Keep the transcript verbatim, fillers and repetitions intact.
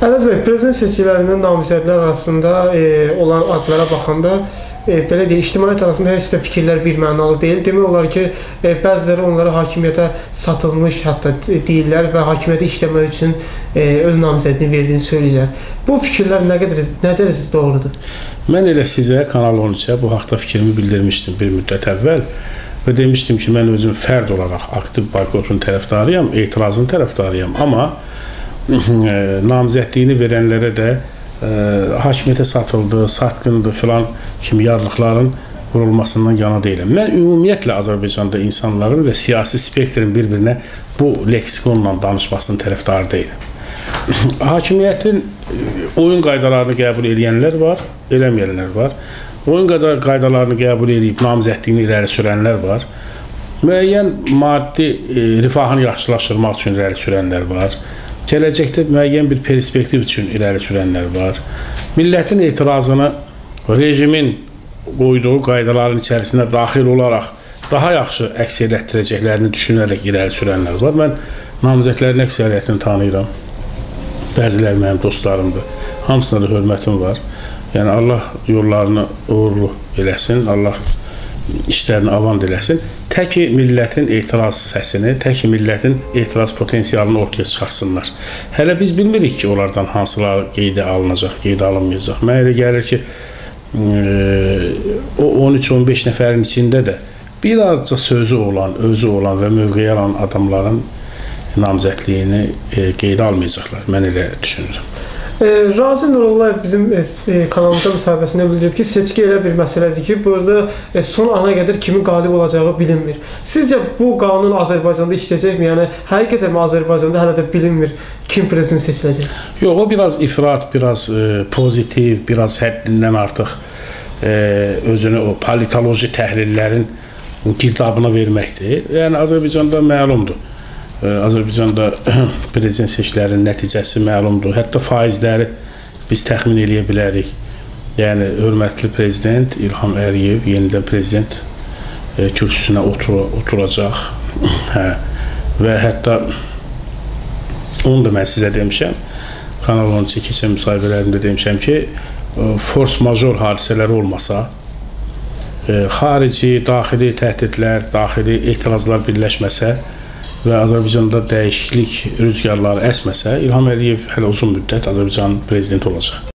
Ələz bəy, prezident seçkilərinin namizədlər arasında e, olan adlara baxanda e, belə deyək, ictimaiyyət arasında heç də fikirlər bir mənalı deyil. Demək olar ki, e, bəziləri onlara hakimiyyətə satılmış hətta deyirlər və hakimiyyətə işləmək üçün e, öz namizədini verdiyini söyləyirlər. Bu fikirlər nə qədər, nə dərəcədə doğrudur? Mən elə sizə Kanal on üçə bu haqda fikrimi bildirmişdim bir müddət əvvəl və demişdim ki, mən özüm fərd olaraq aktiv boykotun tərəfdarıyam, etirazın tərəfdarıyam, amma namizədliyini verənlərə də e, hakimiyyətə satıldı, satqındı filan kimi yarlıqların vurulmasından yana deyiləm. Mən ümumiyyətlə Azərbaycanda insanların və siyasi spektrin bir-birinə bu leksikonla danışmasının tərəfdarı deyiləm. Hakimiyyətin oyun qaydalarını qəbul edənlər var, eləməyənlər var. Oyun qaydalarını qəbul edib namizədliyini irəli sürənlər var. Müəyyən maddi e, rifahını yaxşılaşdırmaq üçün irəli sürənlər var. Gələcəkdə müəyyən bir perspektiv üçün irəli sürənlər var. Millətin etirazını rejimin qoyduğu qaydaların içərisində daxil olaraq daha yaxşı əks etdirəcəklərini düşünərək irəli sürənlər var. Mən namizədlərin əksəriyyətini tanıyıram. Bəziləri mənim dostlarımdır. Hamısına da hörmətim var. Yəni Allah yollarını uğurlu eləsin, Allah işlərini avand eləsin. Tək ki, millətin etiraz səsini, tək ki, millətin etiraz potensialını ortaya çıxarsınlar. Hələ biz bilmirik ki, onlardan hansılar qeydə alınacaq, qeydə alınmayacaq. Mənə elə gəlir ki, o on üç on beş nəfərin içində də birazca sözü olan, özü olan və mövqeyi alan adamların namizədliyini qeydə almayacaqlar. Mən elə düşünürəm. E, Razi Nurullayev bizim e, kanalımıza müsahibəsində bildirib ki, seçki elə bir məsələdir ki, burada e, son ana qədər kimin qalib olacağı bilinmir. Sizcə bu qanun Azərbaycanda işləyəcəkmi? Yəni, həqiqətən Azərbaycanda hələ də bilinmir kim prezident seçiləcək? Yox, o biraz ifrat, biraz e, pozitiv, biraz həddindən artıq e, özünü o politoloji təhlillərin kitabına verməkdir. Yəni, Azərbaycanda məlumdur. Azərbaycanda prezident seçkilərinin nəticəsi məlumdur. Hətta faizləri biz təxmin eləyə bilərik. Yəni, hörmətli prezident İlham Əliyev yenidən prezident e, kürsüsünə otur oturacaq. Hə. Və hətta onu da mən sizə demişəm, Kanal on üçə keçən müsahibələrimdə demişəm ki, force major hadisələri olmasa, e, xarici, daxili təhdidlər, daxili etirazlar birləşməsə və Azərbaycanda dəyişiklik rüzgarları əsməsə, İlham Əliyev hələ uzun müddət Azərbaycanın prezidenti olacaq.